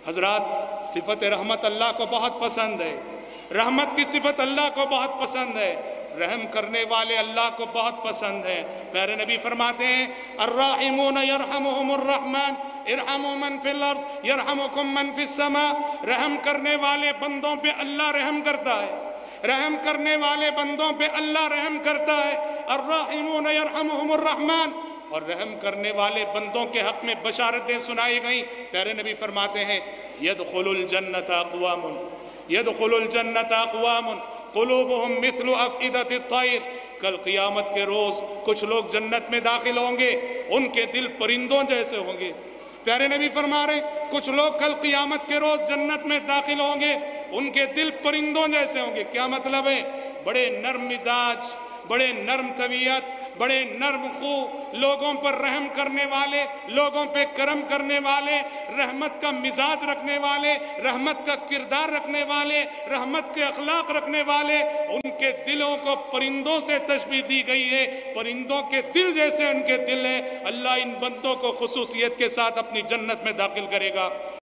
حضرات، صفت رحمت اللہ کو بہت پسند ہے، رحمت کی صفت اللہ کو بہت پسند ہے، رحم کرنے والے اللہ کو بہت پسند ہے۔ پیارے نبی فرماتے ہیں الراحمون یرحمہم الرحمن ارحموا من فی الارض یرحمکم من فی السماء۔ رحم کرنے والے بندوں پہ اللہ رحم کرتا ہے، رحم کرنے والے بندوں پہ اللہ رحم کرتا ہے۔ الراحمون یرحمہم الرحمن، اور رحم کرنے والے بندوں کے حق میں بشارتیں سنائی گئیں۔ پیارے نبی فرماتے ہیں يدخل الجنت اقوام يدخل الجنت اقوام قلوبهم مثل افئدة الطیر۔ کل قیامت کے روز کچھ لوگ جنت میں داخل ہوں گے، ان کے دل پرندوں جیسے ہوں گے۔ پیارے نبی فرما رہے ہیں کچھ لوگ کل قیامت کے روز جنت میں داخل ہوں گے، ان کے دل پرندوں جیسے ہوں گے۔ کیا مطلب ہے؟ بڑے نرم مزاج، بڑے نرم طبیعت، بڑے نرم خو، لوگوں پر رحم کرنے والے، لوگوں پہ کرم کرنے والے، رحمت کا مزاج رکھنے والے، رحمت کا کردار رکھنے والے، رحمت کے اخلاق رکھنے والے، ان کے دلوں کو پرندوں سے تشبیہ دی گئی ہے۔ پرندوں کے دل جیسے ان کے دل ہیں۔ اللہ ان بندوں کو خصوصیت کے ساتھ اپنی جنت میں داخل کرے گا۔